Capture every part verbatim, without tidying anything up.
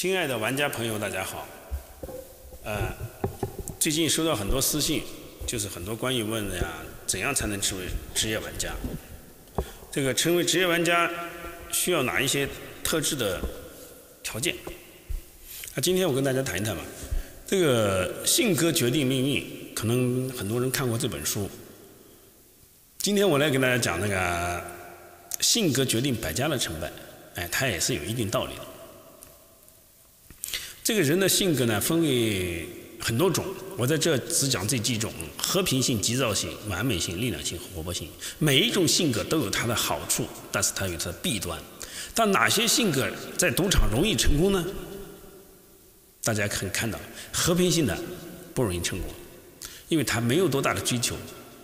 亲爱的玩家朋友，大家好。呃，最近收到很多私信，就是很多关于问的呀，怎样才能成为职业玩家？这个成为职业玩家需要哪一些特质的条件？那今天我跟大家谈一谈吧。这个性格决定命运，可能很多人看过这本书。今天我来给大家讲那个性格决定百家的成败，哎，它也是有一定道理的。这个人的性格呢，分为很多种，我在这只讲这几种：和平性、急躁性、完美性、力量性和活泼性。每一种性格都有它的好处，但是它有它的弊端。但哪些性格在赌场容易成功呢？大家可以看到，和平性的不容易成功，因为他没有多大的追求，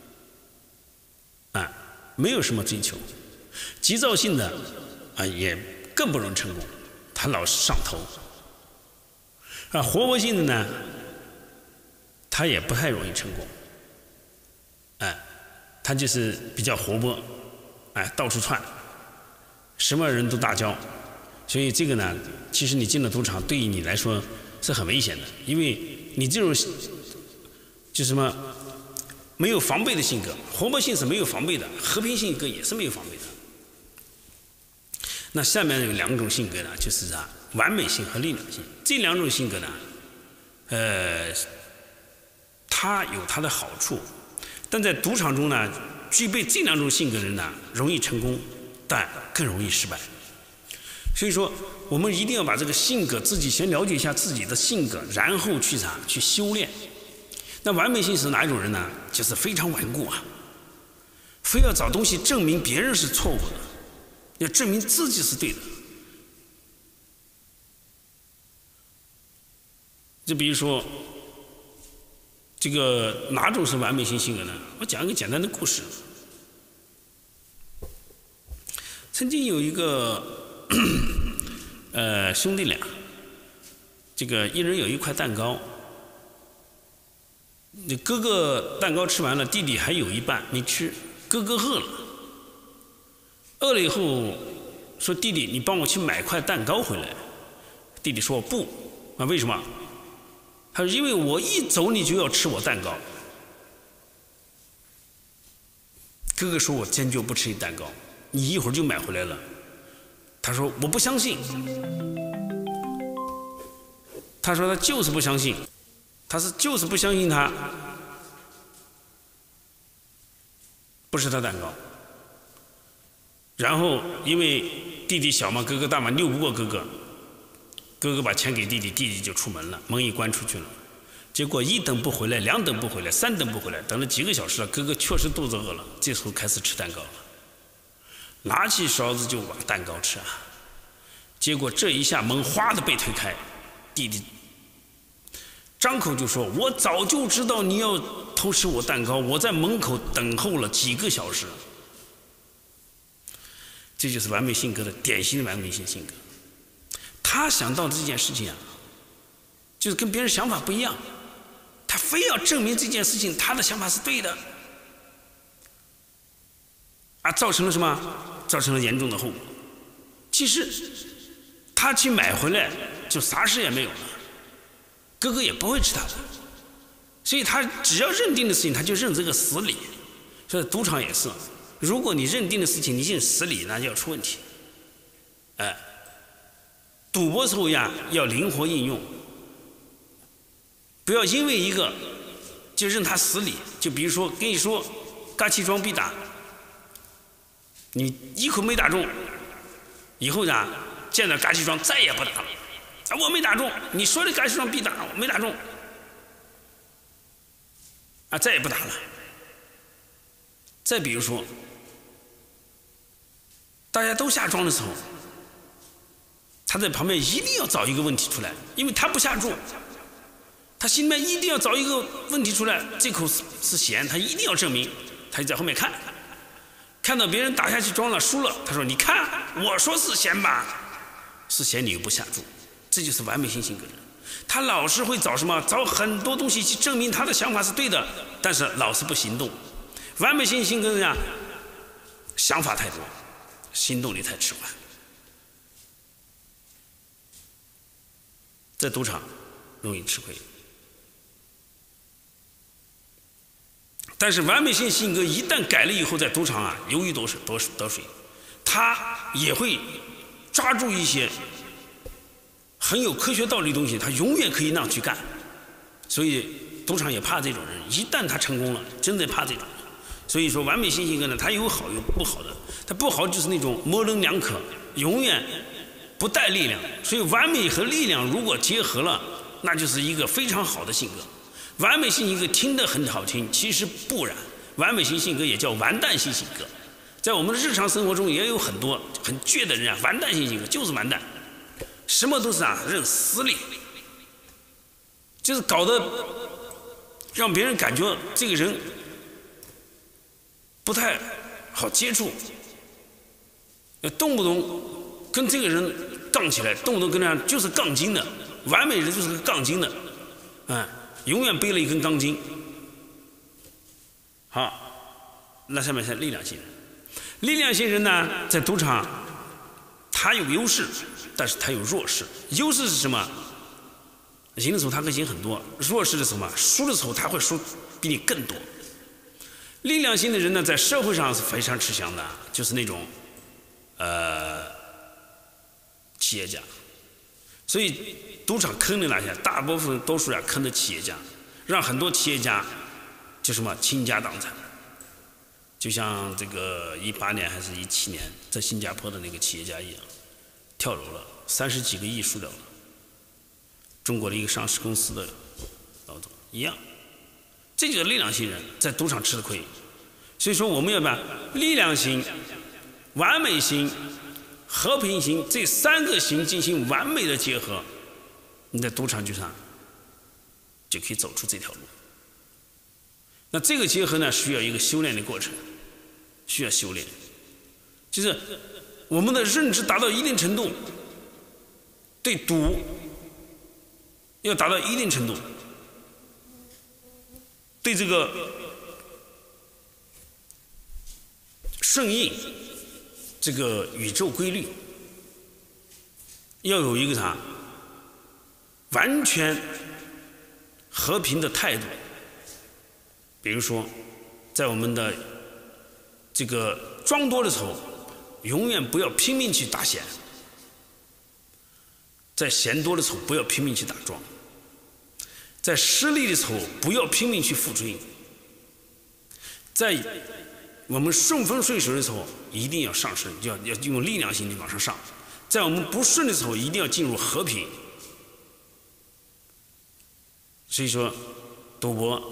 啊，没有什么追求。急躁性的啊，也更不容易成功，他老是上头。啊，活泼性的呢，他也不太容易成功，哎，他就是比较活泼，哎，到处窜，什么人都打交，所以这个呢，其实你进了赌场，对于你来说是很危险的，因为你这种就什么没有防备的性格，活泼性是没有防备的，和平性格也是没有防备的。那下面有两种性格呢，就是啊，完美性和力量性。这两种性格呢，呃，它有它的好处，但在赌场中呢，具备这两种性格的人呢，容易成功，但更容易失败。所以说，我们一定要把这个性格自己先了解一下自己的性格，然后去啥去修炼。那完美性是哪一种人呢？就是非常顽固啊，非要找东西证明别人是错误的，要证明自己是对的。就比如说，这个哪种是完美性性格呢？我讲一个简单的故事。曾经有一个呃兄弟俩，这个一人有一块蛋糕，那哥哥蛋糕吃完了，弟弟还有一半没吃，哥哥饿了，饿了以后说：“弟弟，你帮我去买块蛋糕回来。”弟弟说：“不，啊，为什么？”他说：“因为我一走你就要吃我蛋糕。”哥哥说：“我坚决不吃你蛋糕，你一会儿就买回来了。”他说：“我不相信。”他说他就是不相信，他是就是不相信他不是他蛋糕。然后因为弟弟小嘛，哥哥大嘛，拗不过哥哥，哥哥把钱给弟弟，弟弟就出门了，门一关出去了。结果一等不回来，两等不回来，三等不回来，等了几个小时了，哥哥确实肚子饿了，这时候开始吃蛋糕了，拿起勺子就把蛋糕吃啊。结果这一下门哗的被推开，弟弟张口就说：“我早就知道你要偷吃我蛋糕，我在门口等候了几个小时。”这就是完美性格的典型的完美性性格。他想到的这件事情啊，就是跟别人想法不一样，他非要证明这件事情他的想法是对的，啊，造成了什么？造成了严重的后果。其实他去买回来就啥事也没有了，哥哥也不会吃他的，所以他只要认定的事情，他就认这个死理。所以赌场也是，如果你认定的事情你认死理，那就要出问题。哎，赌博时候呀，要灵活应用，不要因为一个就认他死理。就比如说跟你说嘎气庄必打，你一口没打中，以后呢见到嘎气庄再也不打了。啊，我没打中，你说的嘎气庄必打，我没打中，啊，再也不打了。再比如说，大家都下庄的时候，他在旁边一定要找一个问题出来，因为他不下注，他心里面一定要找一个问题出来，这口是是咸，他一定要证明，他就在后面看，看到别人打下去庄了输了，他说：“你看，我说是咸吧，是咸你又不下注。”这就是完美性性格人，他老是会找什么？找很多东西去证明他的想法是对的，但是老是不行动。完美性性格人啊，想法太多，行动力太迟缓。 在赌场容易吃亏。但是完美型性格一旦改了以后，在赌场啊如鱼得水，得得水，他也会抓住一些很有科学道理的东西，他永远可以那样去干。所以赌场也怕这种人，一旦他成功了，真的怕这种人。所以说完美型性格呢，他有好有不好的，他不好就是那种模棱两可，永远不带力量。所以完美和力量如果结合了，那就是一个非常好的性格。完美型性格听得很好听，其实不然。完美型性格也叫完蛋型性格，在我们的日常生活中也有很多很倔的人啊，完蛋型性格就是完蛋，什么都是啊认死理，就是搞得让别人感觉这个人不太好接触，动不动跟这个人杠起来，动不动跟他就是杠精的，完美人就是个杠精的，嗯。永远背了一根钢筋。好，那下面是力量型人。力量型人呢，在赌场，他有优势，但是他有弱势。优势是什么？赢的时候他可以赢很多，弱势的时候嘛，输的时候他会输比你更多。力量型的人呢，在社会上是非常吃香的，就是那种，呃，企业家。所以赌场坑的那些，大部分多数呀坑的企业家，让很多企业家就什么倾家荡产。就像这个一八年还是一七年，在新加坡的那个企业家一样，跳楼了，三十几个亿输掉了。中国的一个上市公司的老总一样，这就是力量型人在赌场吃的亏。所以说我们要把力量型、完美型、和平型这三个型进行完美的结合，你在赌场局上就可以走出这条路。那这个结合呢，需要一个修炼的过程，需要修炼。就是我们的认知达到一定程度，对赌要达到一定程度，对这个顺应这个宇宙规律要有一个啥完全和平的态度。比如说在我们的这个庄多的时候，永远不要拼命去打闲，在闲多的时候不要拼命去打庄，在失利的时候不要拼命去负追，在我们顺风顺水的时候一定要上升，要要用力量型去往上上，在我们不顺的时候一定要进入和平。所以说赌博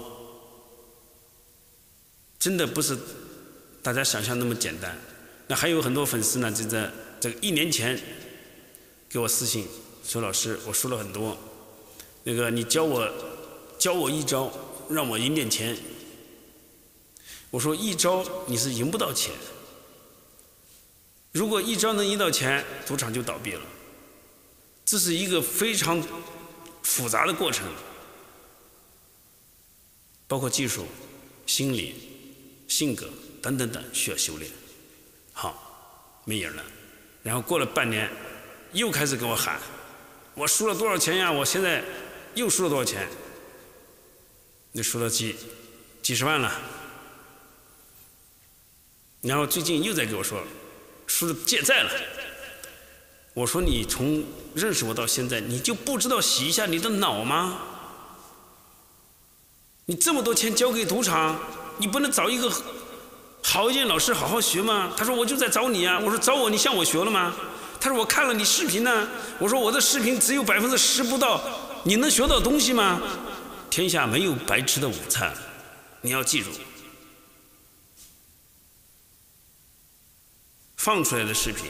真的不是大家想象那么简单。那还有很多粉丝呢，就在这个一年前给我私信说，老师我输了很多，那个你教我教我一招让我赢点钱。我说一招你是赢不到钱，如果一招能赢到钱，赌场就倒闭了。这是一个非常复杂的过程，包括技术、心理、性格等等等，需要修炼。好，没影了。然后过了半年，又开始给我喊，我输了多少钱呀？我现在又输了多少钱？你输了几几十万了。然后最近又在给我说，输了借债了。我说你从认识我到现在，你就不知道洗一下你的脑吗？你这么多钱交给赌场，你不能找一个好一点老师好好学吗？他说我就在找你啊。我说找我，你向我学了吗？他说我看了你视频呢。我说我的视频只有百分之十不到，你能学到东西吗？天下没有白吃的午餐，你要记住。放出来的视频，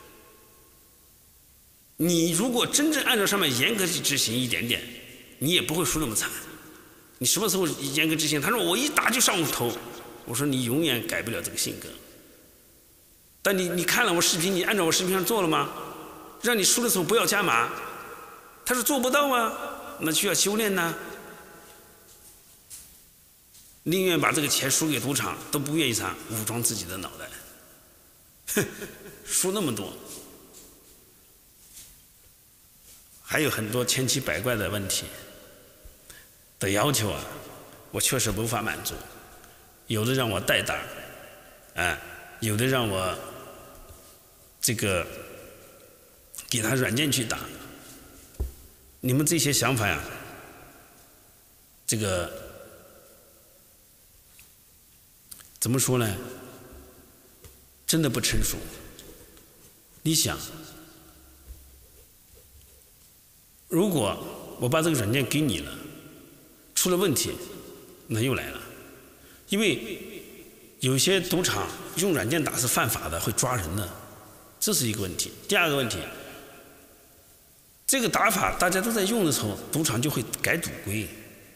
你如果真正按照上面严格去执行一点点，你也不会输那么惨。你什么时候严格执行？他说我一打就上头。我说你永远改不了这个性格。但你你看了我视频，你按照我视频上做了吗？让你输的时候不要加码。他说做不到啊，那需要修炼呢。宁愿把这个钱输给赌场，都不愿意啥武装自己的脑袋。哼，输那么多。 还有很多千奇百怪的问题的要求啊，我确实无法满足。有的让我代打，哎，有的让我这个给他软件去打。你们这些想法呀，这个怎么说呢？真的不成熟。你想，如果我把这个软件给你了，出了问题，那又来了。因为有些赌场用软件打是犯法的，会抓人的，这是一个问题。第二个问题，这个打法大家都在用的时候，赌场就会改赌规。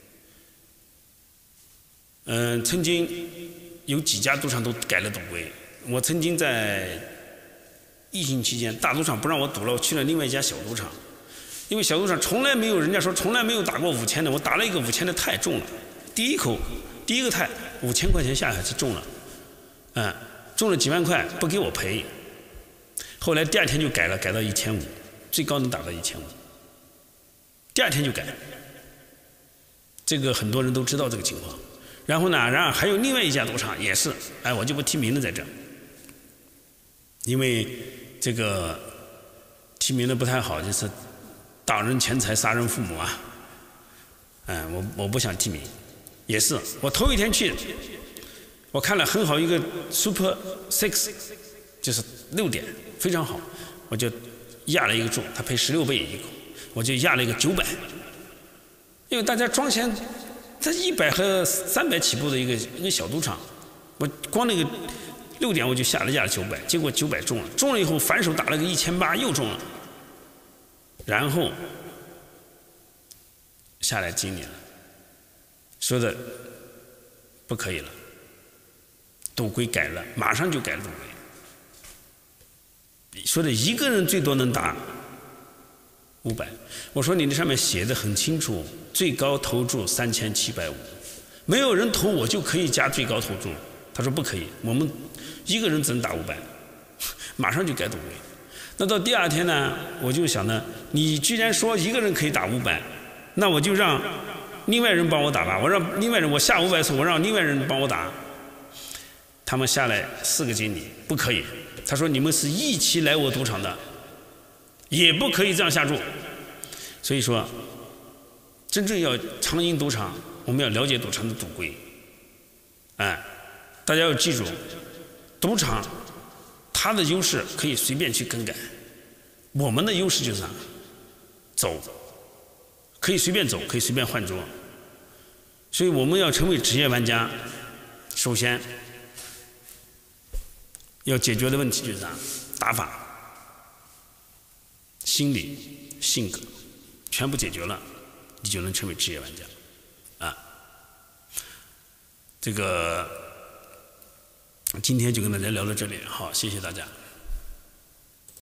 嗯、呃，曾经有几家赌场都改了赌规。我曾经在疫情期间，大赌场不让我赌了，我去了另外一家小赌场。因为小赌场从来没有，人家说从来没有打过五千的，我打了一个五千的太重了，第一口第一个太五千块钱下来是中了，嗯，中了几万块不给我赔。后来第二天就改了，改到一千五，最高能打到一千五。第二天就改，这个很多人都知道这个情况。然后呢，然后还有另外一家赌场也是，哎，我就不提名了在这儿，因为这个提名的不太好，就是挡人钱财杀人父母啊，嗯，我我不想提名，也是我头一天去，我看了很好一个 Super Six， 就是六点非常好，我就压了一个注，他赔十六倍一口，我就压了一个九百，因为大家庄钱。它一百和三百起步的一个一个小赌场，我光那个六点我就下了压了九百，结果九百中了，中了以后反手打了个一千八又中了，然后下来经理了，说的不可以了，赌规改了，马上就改了赌规，说的一个人最多能打五百，我说你那上面写的很清楚，最高投注三千七百五，没有人投我就可以加最高投注。他说不可以，我们一个人只能打五百，马上就改赌规。那到第二天呢，我就想呢，你既然说一个人可以打五百，那我就让另外人帮我打吧。我让另外人，我下五百次，我让另外人帮我打。他们下来四个经理不可以，他说你们是一起来我赌场的。也不可以这样下注，所以说，真正要长赢赌场，我们要了解赌场的赌规。哎，大家要记住，赌场它的优势可以随便去更改，我们的优势就是啥？走，可以随便走，可以随便换桌。所以我们要成为职业玩家，首先要解决的问题就是啥？打法。心理、性格全部解决了，你就能成为职业玩家，啊！这个今天就跟大家聊到这里，好，谢谢大家。